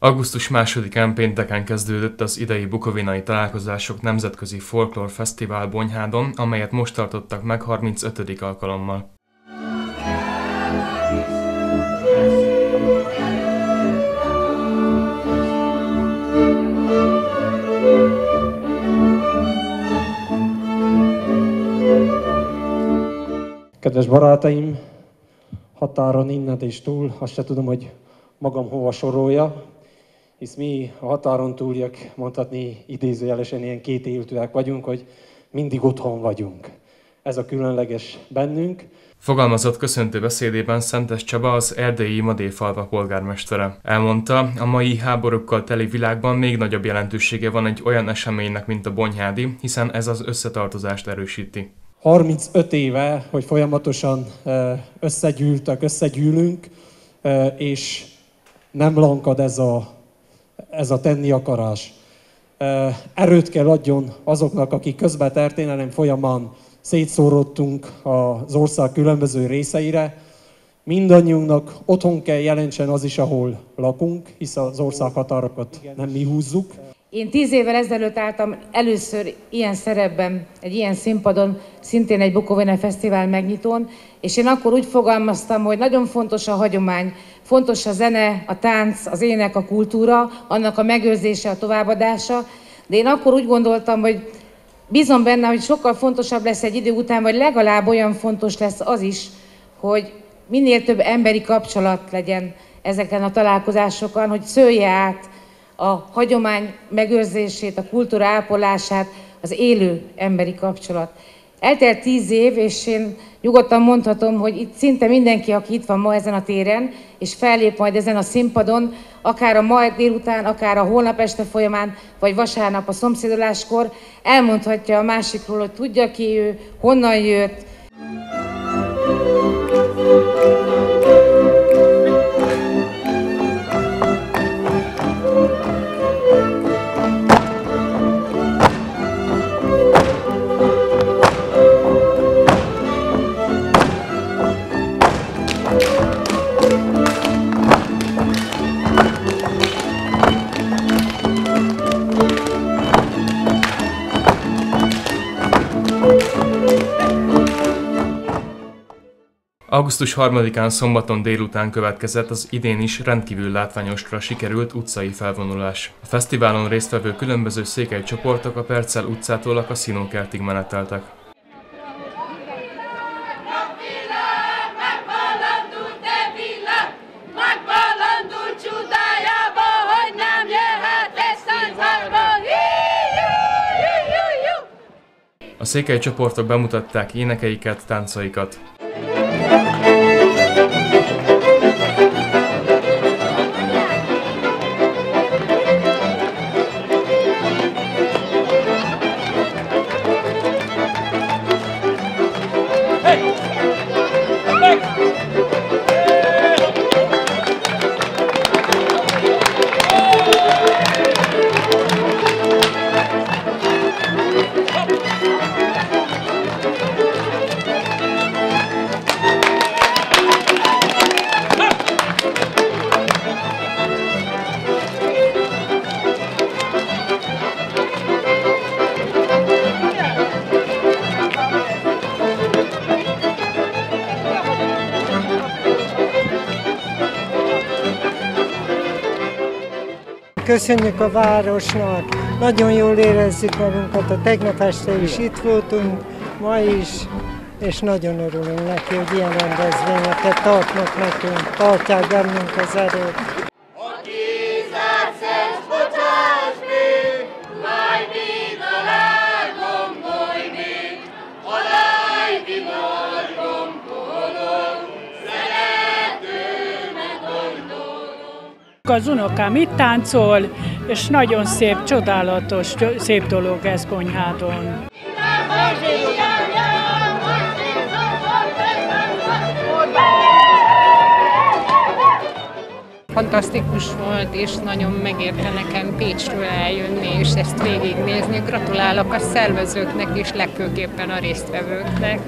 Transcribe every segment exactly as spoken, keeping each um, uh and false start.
augusztus másodikán pénteken kezdődött az idei bukovinai találkozások nemzetközi folklór fesztivál Bonyhádon, amelyet most tartottak meg harmincötödik alkalommal. Kedves barátaim, határon innen és túl, azt se tudom, hogy magam hova sorolja, hisz mi a határon túliak, mondhatni idézőjelesen ilyen kétéltőek vagyunk, hogy mindig otthon vagyunk. Ez a különleges bennünk. Fogalmazott köszöntő beszédében Szentes Csaba, az erdélyi Madéfalva polgármestere. Elmondta, a mai háborúkkal teli világban még nagyobb jelentősége van egy olyan eseménynek, mint a bonyhádi, hiszen ez az összetartozást erősíti. harmincöt éve, hogy folyamatosan összegyűltek, összegyűlünk, és nem lankad ez a, ez a tenni akarás. Erőt kell adjon azoknak, akik közben történelem folyamán szétszórodtunk az ország különböző részeire. Mindannyiunknak otthon kell jelentsen az is, ahol lakunk, hisz az ország határokat nem mi húzzuk. Én tíz évvel ezelőtt álltam először ilyen szerepben, egy ilyen színpadon, szintén egy Bukovina Fesztivál megnyitón, és én akkor úgy fogalmaztam, hogy nagyon fontos a hagyomány, fontos a zene, a tánc, az ének, a kultúra, annak a megőrzése, a továbbadása, de én akkor úgy gondoltam, hogy bízom benne, hogy sokkal fontosabb lesz egy idő után, vagy legalább olyan fontos lesz az is, hogy minél több emberi kapcsolat legyen ezeken a találkozásokon, hogy szője át a hagyomány megőrzését, a kultúra ápolását, az élő emberi kapcsolat. Eltelt tíz év, és én nyugodtan mondhatom, hogy itt szinte mindenki, aki itt van ma ezen a téren, és fellép majd ezen a színpadon, akár a ma délután, akár a holnap este folyamán, vagy vasárnap a szomszédoláskor, elmondhatja a másikról, hogy tudja ki ő, honnan jött. augusztus harmadikán szombaton délután következett az idén is rendkívül látványosra sikerült utcai felvonulás. A fesztiválon résztvevő különböző székely csoportok a Perccel utcától a Kaszinókertig meneteltek. A székely csoportok bemutatták énekeiket, táncaikat. Köszönjük a városnak, nagyon jól érezzük magunkat, a tegnap este is itt voltunk, ma is, és nagyon örülünk neki, hogy ilyen rendezvényeket tartnak nekünk, tartják bennünk az erőt. Az unokám itt táncol, és nagyon szép, csodálatos, szép dolog ez Bonyhádon. Fantasztikus volt, és nagyon megérte nekem Pécsről eljönni, és ezt végignézni. Gratulálok a szervezőknek és legfőképpen a résztvevőknek.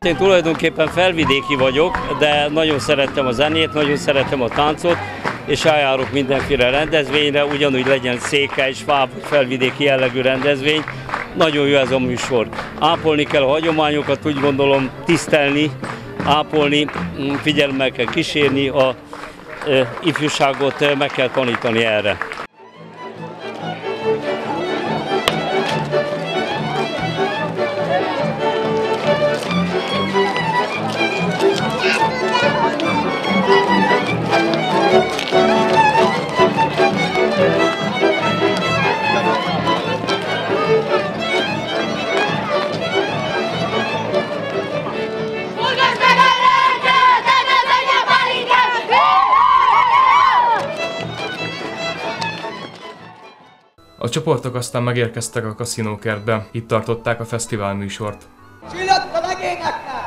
Én tulajdonképpen felvidéki vagyok, de nagyon szerettem a zenét, nagyon szerettem a táncot, és eljárok mindenféle rendezvényre, ugyanúgy legyen székely, sváb, felvidéki jellegű rendezvény. Nagyon jó ez a műsor. Ápolni kell a hagyományokat, úgy gondolom, tisztelni, ápolni, figyelemmel kell kísérni, a e, ifjúságot meg kell tanítani erre. A csoportok aztán megérkeztek a kaszinókertbe, itt tartották a fesztivál műsort. Csillott a legényeknek!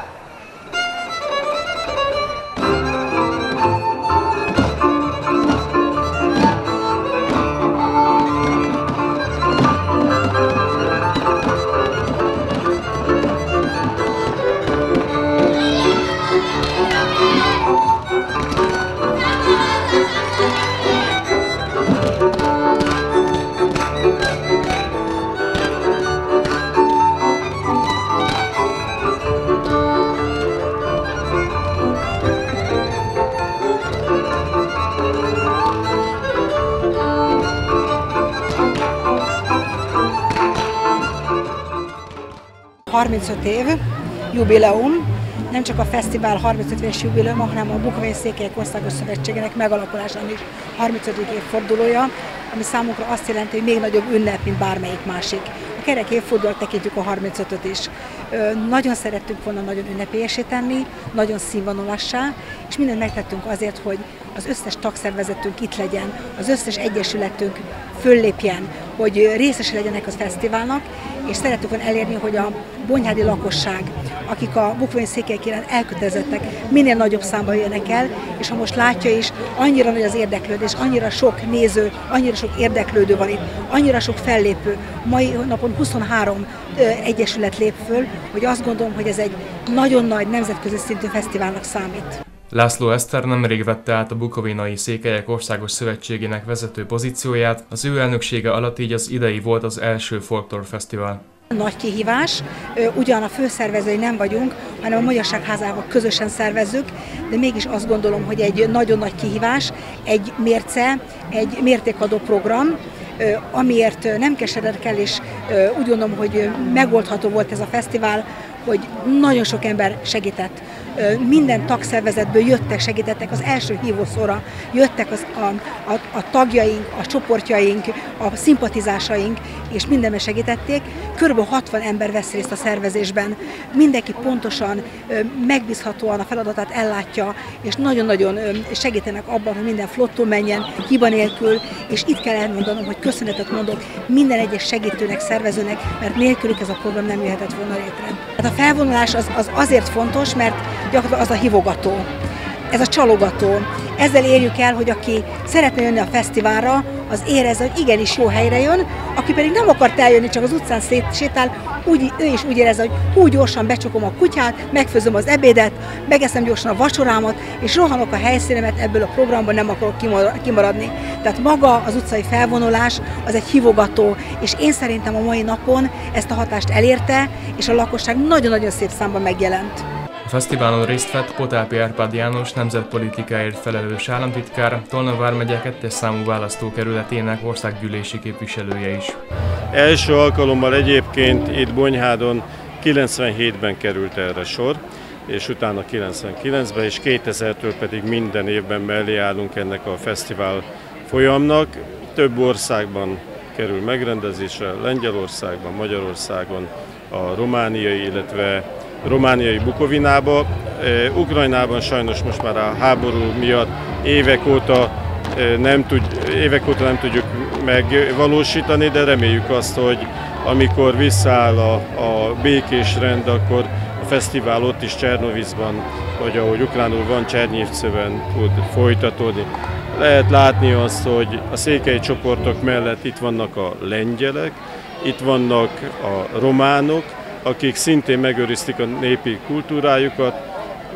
harmincöt év jubileum, nem csak a fesztivál harmincöt éves jubileum, hanem a Bukovina-Székelyek Országos Szövetségének megalakulásának is harmincötödik évfordulója, ami számunkra azt jelenti, hogy még nagyobb ünnep, mint bármelyik másik. A kerek évfordulót tekintjük a harmincötöt is. Nagyon szerettünk volna nagyon ünnepélyessé tenni, nagyon színvonalassá, és mindent megtettünk azért, hogy az összes tagszervezetünk itt legyen, az összes egyesületünk föllépjen, hogy részes legyenek a fesztiválnak, és szerettük volna elérni, hogy a bonyhádi lakosság, akik a Bukovina-Székelyek iránt elkötelezettek, minél nagyobb számban jönnek el, és ha most látja is, annyira nagy az érdeklődés, annyira sok néző, annyira sok érdeklődő van itt, annyira sok fellépő. Mai napon huszonhárom egyesület lép föl, hogy azt gondolom, hogy ez egy nagyon nagy nemzetközi szintű fesztiválnak számít. László Eszter nemrég vette át a Bukovinai Székelyek Országos Szövetségének vezető pozícióját, az ő elnöksége alatt így az idei volt az első Folklór Fesztivál. Nagy kihívás, ugyan a főszervezői nem vagyunk, hanem a Magyarság Házával közösen szervezzük, de mégis azt gondolom, hogy egy nagyon nagy kihívás, egy mérce, egy mértékadó program, amiért nem keseredek el, és úgy gondolom, hogy megoldható volt ez a fesztivál, hogy nagyon sok ember segített. Minden tagszervezetből jöttek, segítettek, az első hívószóra jöttek az, a, a, a tagjaink, a csoportjaink, a szimpatizásaink, és mindenben segítették. Körülbelül hatvan ember vesz részt a szervezésben. Mindenki pontosan, megbízhatóan a feladatát ellátja, és nagyon-nagyon segítenek abban, hogy minden flottul menjen, hiba nélkül, és itt kell elmondanom, hogy köszönetet mondok minden egyes segítőnek, szervezőnek, mert nélkülük ez a program nem jöhetett volna létre. Hát a felvonulás az, az azért fontos, mert gyakorlatilag az a hívogató, ez a csalogató. Ezzel érjük el, hogy aki szeretne jönni a fesztiválra, az érezze, hogy igenis jó helyre jön, aki pedig nem akart eljönni, csak az utcán sétál, úgy, ő is úgy érezze, hogy úgy gyorsan becsukom a kutyát, megfőzöm az ebédet, megeszem gyorsan a vacsorámat, és rohanok a helyszínen, mert ebből a programban nem akarok kimaradni. Tehát maga az utcai felvonulás az egy hívogató, és én szerintem a mai napon ezt a hatást elérte, és a lakosság nagyon-nagyon szép számban megjelent. A fesztiválon részt vett Potápi Árpád János nemzetpolitikáért felelős államtitkár, Tolna vármegye kettes számú választókerületének országgyűlési képviselője is. Első alkalommal egyébként itt Bonyhádon kilencvenhétben került erre sor, és utána kilencvenkilencben, és kétezertől pedig minden évben mellé állunk ennek a fesztivál folyamnak. Több országban kerül megrendezésre, Lengyelországban, Magyarországon, a romániai, illetve romániai Bukovinába. Ukrajnában sajnos most már a háború miatt évek óta nem, tud, évek óta nem tudjuk megvalósítani, de reméljük azt, hogy amikor visszaáll a, a békés rend, akkor a fesztivál ott is Csernovicban, vagy ahogy ukránul van, Csernyivceben tud folytatódni. Lehet látni azt, hogy a székely csoportok mellett itt vannak a lengyelek, itt vannak a románok, akik szintén megőrizték a népi kultúrájukat.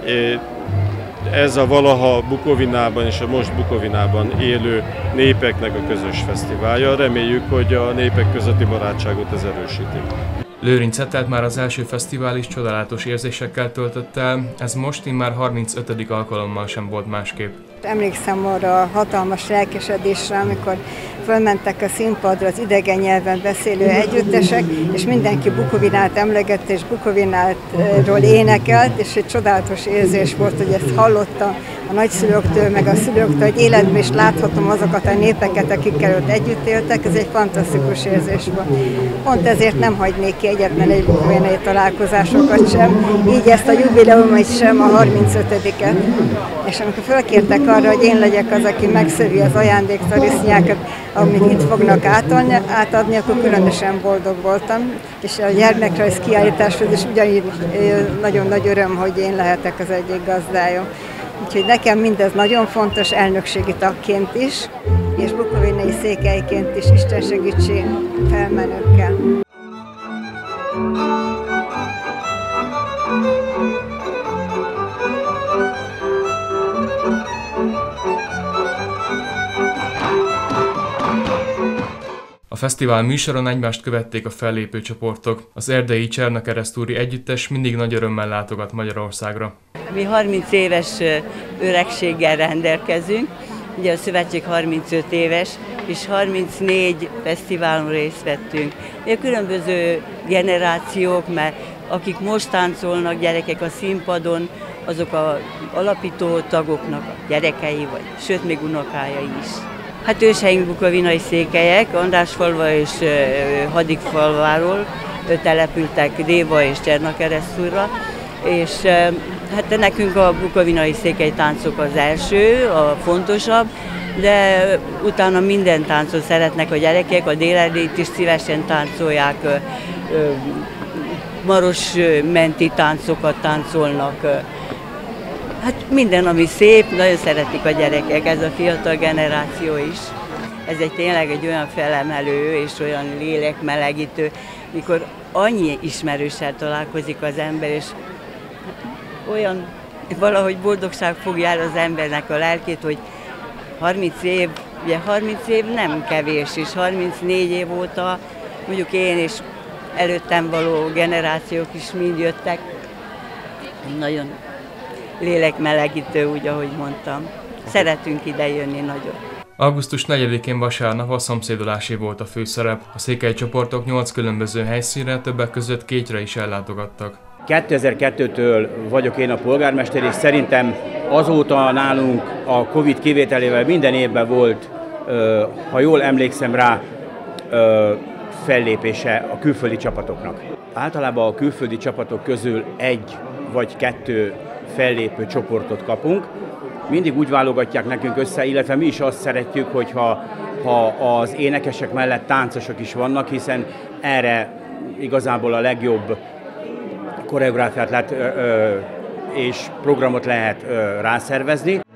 Ez a valaha Bukovinában és a most Bukovinában élő népeknek a közös fesztiválja. Reméljük, hogy a népek közötti barátságot ez erősíti. Lőrincet már az első fesztivál is csodálatos érzésekkel töltött el, ez most immár harmincötödik alkalommal sem volt másképp. Emlékszem arra a hatalmas lelkesedésre, amikor fölmentek a színpadra az idegen nyelven beszélő együttesek, és mindenki Bukovinát emlegette, és Bukovinátról énekelt, és egy csodálatos érzés volt, hogy ezt hallottam a nagyszülőktől, meg a szülőktől, hogy életben is láthatom azokat a népeket, akikkel ott együtt éltek, ez egy fantasztikus érzés volt. Pont ezért nem hagynék ki egyetlen egy bukovinai találkozásokat sem, így ezt a jubileumot sem, a harmincötödiket. És amikor fölkértek arra, hogy én legyek az, aki megszövi az ajándéktarisznyákat, amit itt fognak átadni, átadni, akkor különösen boldog voltam. És a gyermekrajz kiállításhoz is ugyanígy nagyon nagy öröm, hogy én lehetek az egyik gazdája. Úgyhogy nekem mindez nagyon fontos, elnökségi tagként is, és bukovinai székelyként is, Isten segítség felmenőkkel. A fesztivál műsoron egymást követték a fellépő csoportok. Az erdélyi Csernakeresztúri együttes mindig nagy örömmel látogat Magyarországra. Mi harminc éves öregséggel rendelkezünk, ugye a szövetség harmincöt éves, és harmincnégy fesztiválon részt vettünk. Ugye különböző generációk, mert akik most táncolnak gyerekek a színpadon, azok az alapító tagoknak a gyerekei, vagy sőt még unokái is. Hát őseink bukovinai székelyek, Andrásfalva és Hadikfalváról települtek Déva és Csernakeresztúrra, és hát nekünk a bukovinai székely táncok az első, a fontosabb, de utána minden táncot szeretnek a gyerekek, a délerdélyt is szívesen táncolják, maros menti táncokat táncolnak. Hát minden, ami szép, nagyon szeretik a gyerekek, ez a fiatal generáció is. Ez egy tényleg egy olyan felemelő és olyan lélekmelegítő, mikor annyi ismerőssel találkozik az ember, és olyan valahogy boldogság fogja el az embernek a lelkét, hogy harminc év, ugye harminc év nem kevés, és harmincnégy év óta mondjuk én és előttem való generációk is mind jöttek. Nagyon lélekmelegítő, úgy, ahogy mondtam. Szeretünk ide jönni nagyon. augusztus negyedikén vasárnap a szomszédolásé volt a főszerep. A székely csoportok nyolc különböző helyszínre, többek között Kétre is ellátogattak. kétezer-kettőtől vagyok én a polgármester, és szerintem azóta nálunk a Covid kivételével minden évben volt, ha jól emlékszem rá, fellépése a külföldi csapatoknak. Általában a külföldi csapatok közül egy vagy kettő fellépő csoportot kapunk. Mindig úgy válogatják nekünk össze, illetve mi is azt szeretjük, hogyha ha az énekesek mellett táncosok is vannak, hiszen erre igazából a legjobb koreográfiát lehet, ö, ö, és programot lehet ö, rászervezni.